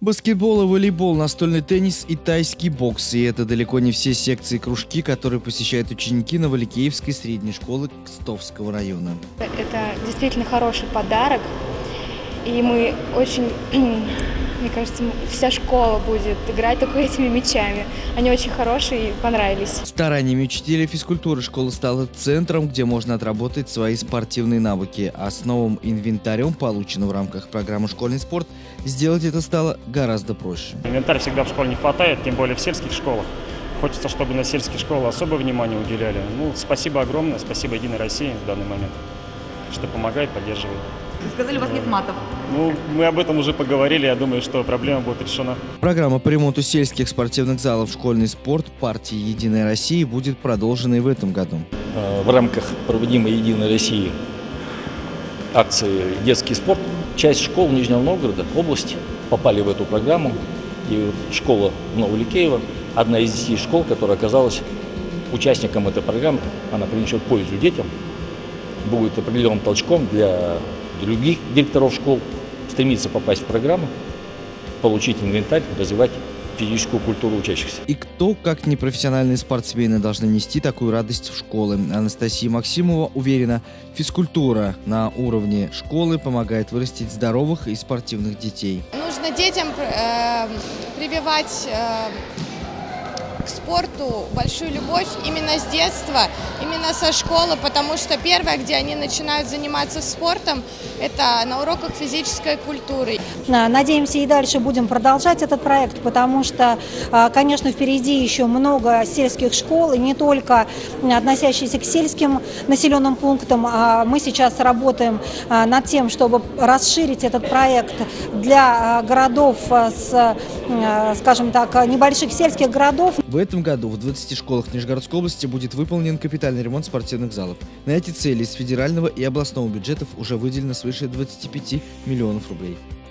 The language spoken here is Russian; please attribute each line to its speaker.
Speaker 1: Баскетбол и волейбол, настольный теннис и тайский бокс. И это далеко не все секции и кружки, которые посещают ученики Новоликеевской средней школы Кстовского района.
Speaker 2: Это действительно хороший подарок. И мы очень, мне кажется, вся школа будет играть только этими мячами. Они очень хорошие и понравились.
Speaker 1: Стараниями учителей физкультуры школа стала центром, где можно отработать свои спортивные навыки. А с новым инвентарем, полученным в рамках программы «Школьный спорт», сделать это стало гораздо проще.
Speaker 3: Инвентарь всегда в школе не хватает, тем более в сельских школах. Хочется, чтобы на сельские школы особое внимание уделяли. Спасибо огромное, спасибо «Единой России» в данный момент, что помогает, поддерживает.
Speaker 4: Вы сказали, у вас нет матов.
Speaker 3: Мы об этом уже поговорили, я думаю, что проблема будет решена.
Speaker 1: Программа по ремонту сельских спортивных залов «Школьный спорт» партии «Единой России» будет продолжена и в этом году.
Speaker 5: В рамках проводимой «Единой России» акции «Детский спорт» часть школ Нижнего Новгорода, области, попали в эту программу. И школа Новоликеева – одна из 10 школ, которая оказалась участником этой программы. Она принесет пользу детям, будет определенным толчком для других директоров школ стремиться попасть в программу, получить инвентарь, развивать физическую культуру учащихся.
Speaker 1: И кто, как непрофессиональные спортсмены, должны нести такую радость в школы? Анастасия Максимова уверена, физкультура на уровне школы помогает вырастить здоровых и спортивных детей.
Speaker 6: Нужно детям прививать к спорту большую любовь именно с детства, именно со школы, потому что первое, где они начинают заниматься спортом, это на уроках физической культуры.
Speaker 7: Надеемся, и дальше будем продолжать этот проект, потому что, конечно, впереди еще много сельских школ, и не только относящиеся к сельским населенным пунктам. Мы сейчас работаем над тем, чтобы расширить этот проект для городов, скажем так, небольших сельских городов.
Speaker 1: В этом году в 20 школах Нижегородской области будет выполнен капитальный ремонт спортивных залов. На эти цели из федерального и областного бюджетов уже выделено свыше 25 миллионов рублей.